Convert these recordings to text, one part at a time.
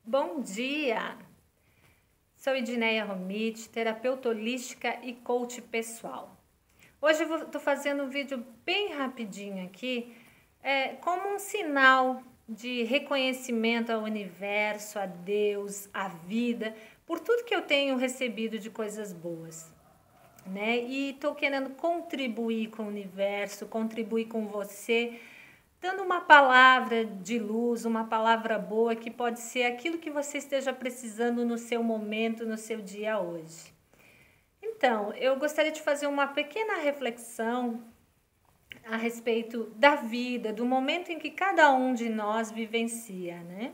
Bom dia! Sou Edneia Romit, terapeuta holística e coach pessoal. Hoje eu estou fazendo um vídeo bem rapidinho aqui, como um sinal de reconhecimento ao universo, a Deus, à vida, por tudo que eu tenho recebido de coisas boas, né? E estou querendo contribuir com o universo, contribuir com você, dando uma palavra de luz, uma palavra boa que pode ser aquilo que você esteja precisando no seu momento, no seu dia hoje. Então, eu gostaria de fazer uma pequena reflexão a respeito da vida, do momento em que cada um de nós vivencia, né?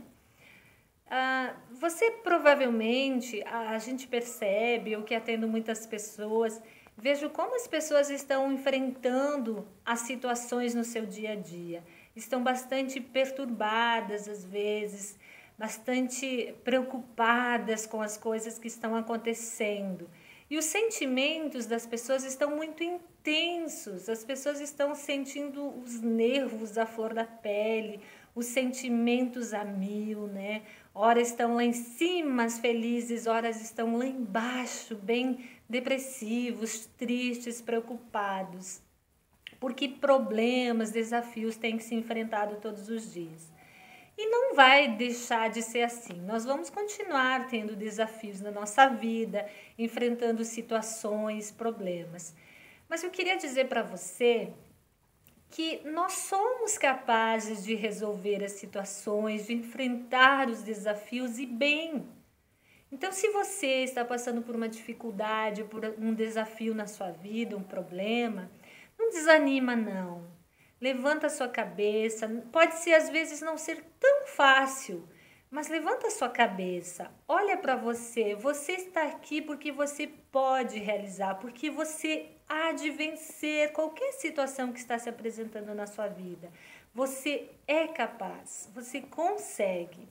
Você provavelmente, a gente percebe, eu que atendo muitas pessoas, vejo como as pessoas estão enfrentando as situações no seu dia a dia. Estão bastante perturbadas às vezes, bastante preocupadas com as coisas que estão acontecendo. E os sentimentos das pessoas estão muito intensos, as pessoas estão sentindo os nervos à flor da pele, os sentimentos a mil, né? Ora estão lá em cima felizes, horas estão lá embaixo, bem depressivos, tristes, preocupados. Porque problemas, desafios têm que ser enfrentados todos os dias. E não vai deixar de ser assim. Nós vamos continuar tendo desafios na nossa vida, enfrentando situações, problemas. Mas eu queria dizer para você que nós somos capazes de resolver as situações, de enfrentar os desafios e bem. Então, se você está passando por uma dificuldade, por um desafio na sua vida, um problema, não desanima não. Levanta a sua cabeça, pode ser às vezes não ser tão fácil, mas levanta a sua cabeça, olha para você, você está aqui porque você pode realizar, porque você há de vencer qualquer situação que está se apresentando na sua vida. Você é capaz, você consegue.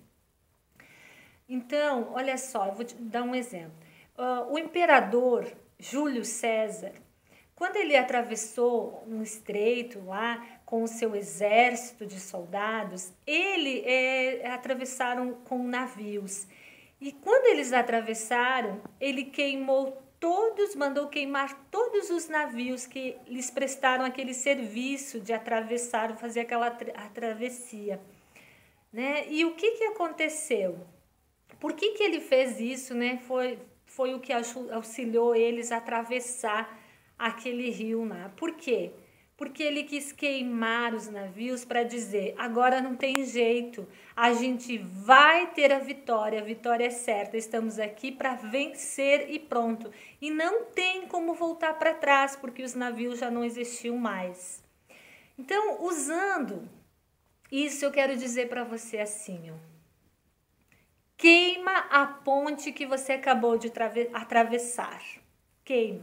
Então, olha só, eu vou te dar um exemplo. O imperador Júlio César, quando ele atravessou um estreito lá com o seu exército de soldados, atravessaram com navios. E quando eles atravessaram, ele mandou queimar todos os navios que lhes prestaram aquele serviço de atravessar, fazer aquela travessia, né? E o que aconteceu? Por que ele fez isso, né? Foi o que auxiliou eles a atravessar aquele rio lá. Por quê? Porque ele quis queimar os navios para dizer, agora não tem jeito, a gente vai ter a vitória é certa, estamos aqui para vencer e pronto. E não tem como voltar para trás, porque os navios já não existiam mais. Então, usando isso, eu quero dizer para você assim, ó. Queima a ponte que você acabou de atravessar. Queima.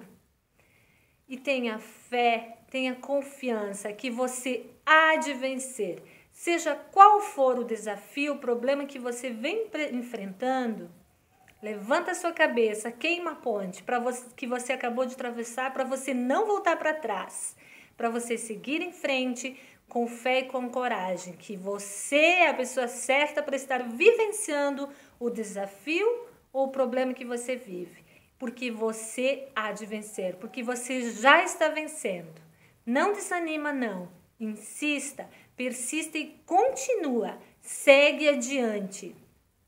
E tenha fé, tenha confiança que você há de vencer. Seja qual for o desafio, o problema que você vem enfrentando, levanta a sua cabeça, queima a ponte que você acabou de atravessar para você não voltar para trás, para você seguir em frente com fé e com coragem, que você é a pessoa certa para estar vivenciando o desafio ou o problema que você vive. Porque você há de vencer, porque você já está vencendo. Não desanima não, insista, persista e continua, segue adiante.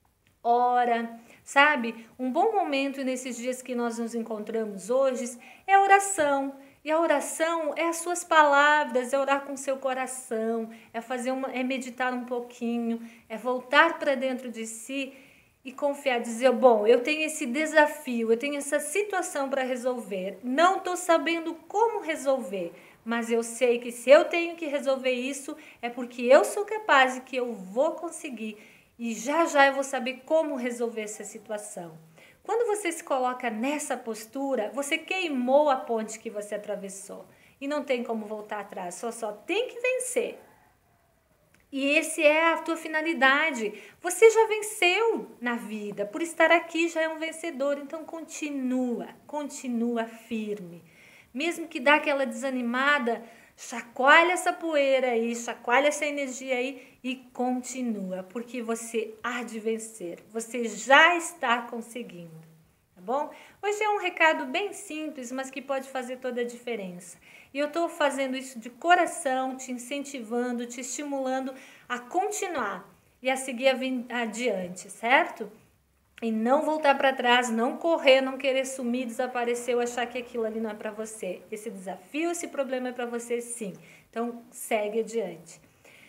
Ora, sabe, um bom momento nesses dias que nós nos encontramos hoje é a oração. E a oração é as suas palavras, é orar com seu coração, é meditar um pouquinho, é voltar para dentro de si e confiar, dizer, bom, eu tenho esse desafio, eu tenho essa situação para resolver, não estou sabendo como resolver, mas eu sei que se eu tenho que resolver isso, é porque eu sou capaz e que eu vou conseguir. E já eu vou saber como resolver essa situação. Quando você se coloca nessa postura, você queimou a ponte que você atravessou. E não tem como voltar atrás, só tem que vencer. E esse é a tua finalidade. Você já venceu na vida. Por estar aqui já é um vencedor. Então continua firme. Mesmo que dá aquela desanimada, chacoalha essa poeira aí, chacoalha essa energia aí e continua, porque você há de vencer, você já está conseguindo, tá bom? Hoje é um recado bem simples, mas que pode fazer toda a diferença. E eu estou fazendo isso de coração, te incentivando, te estimulando a continuar e a seguir adiante, certo? E não voltar para trás, não correr, não querer sumir, desaparecer ou achar que aquilo ali não é para você. Esse desafio, esse problema é para você sim. Então, segue adiante.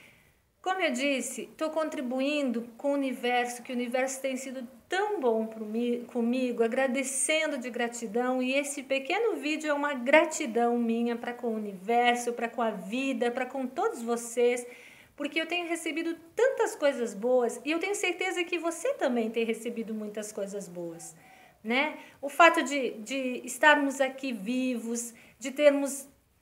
Como eu disse, estou contribuindo com o universo, que o universo tem sido tão bom comigo, agradecendo de gratidão. E esse pequeno vídeo é uma gratidão minha para com o universo, para com a vida, para com todos vocês, porque eu tenho recebido tantas coisas boas e eu tenho certeza que você também tem recebido muitas coisas boas, né? O fato de estarmos aqui vivos, de termos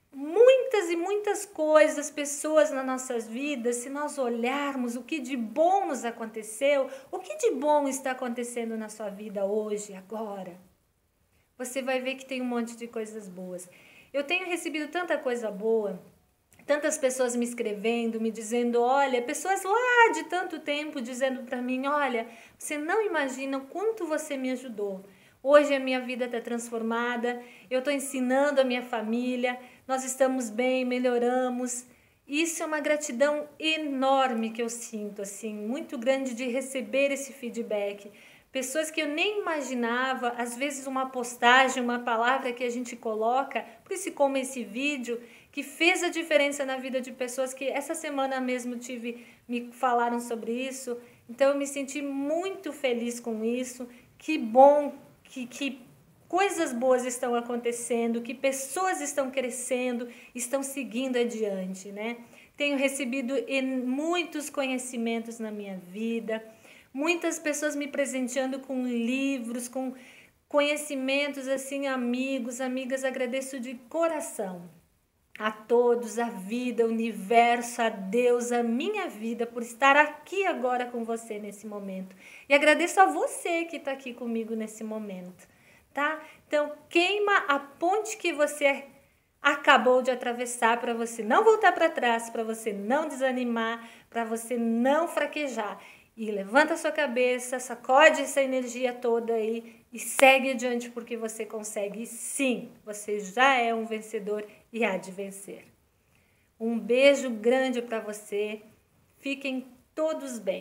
muitas e muitas coisas, pessoas nas nossas vidas, se nós olharmos o que de bom nos aconteceu, o que de bom está acontecendo na sua vida hoje, agora, você vai ver que tem um monte de coisas boas. Eu tenho recebido tanta coisa boa, tantas pessoas me escrevendo, me dizendo, olha, pessoas lá de tanto tempo dizendo para mim, olha, você não imagina o quanto você me ajudou. Hoje a minha vida está transformada, eu estou ensinando a minha família, nós estamos bem, melhoramos. Isso é uma gratidão enorme que eu sinto, assim, muito grande de receber esse feedback. Pessoas que eu nem imaginava, às vezes uma postagem, uma palavra que a gente coloca, por isso como esse vídeo, que fez a diferença na vida de pessoas que essa semana mesmo me falaram sobre isso. Então eu me senti muito feliz com isso. Que bom que coisas boas estão acontecendo, que pessoas estão crescendo, estão seguindo adiante, né? Tenho recebido muitos conhecimentos na minha vida, muitas pessoas me presenteando com livros, com conhecimentos, assim, amigos, amigas, agradeço de coração a todos, a vida, o universo, a Deus, a minha vida, por estar aqui agora com você nesse momento. E agradeço a você que está aqui comigo nesse momento, tá? Então, queima a ponte que você acabou de atravessar para você não voltar para trás, para você não desanimar, para você não fraquejar. E levanta a sua cabeça, sacode essa energia toda aí e segue adiante porque você consegue. E sim, você já é um vencedor e há de vencer. Um beijo grande para você. Fiquem todos bem.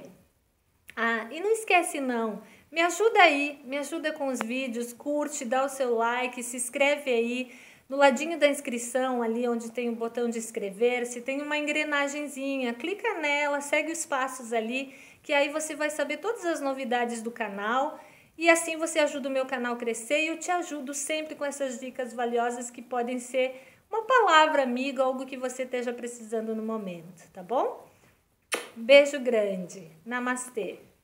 Ah, e não esquece não, me ajuda aí, me ajuda com os vídeos, curte, dá o seu like, se inscreve aí. No ladinho da inscrição, ali onde tem o botão de inscrever-se, tem uma engrenagenzinha. Clica nela, segue os passos ali, que aí você vai saber todas as novidades do canal. E assim você ajuda o meu canal a crescer e eu te ajudo sempre com essas dicas valiosas que podem ser uma palavra amiga, algo que você esteja precisando no momento, tá bom? Beijo grande. Namastê.